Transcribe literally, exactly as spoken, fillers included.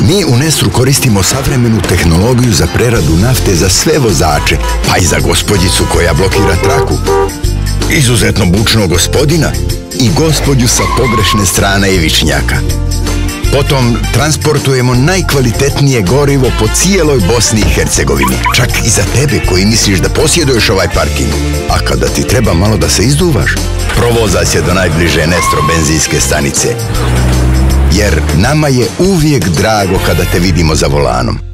Mi u Nestru koristimo savremenu tehnologiju za preradu nafte za sve vozače, pa i za gospođicu koja blokira traku, izuzetno bučnog gospodina i gospođu sa pogrešne strane ivičnjaka. Potom transportujemo najkvalitetnije gorivo po cijeloj Bosni i Hercegovini, čak i za tebe koji misliš da posjeduješ ovaj parking. A kada ti treba malo da se izduvaš, provozaj se do najbliže Nestro benzinske stanice. Jer nama je uvijek drago kada te vidimo za volanom.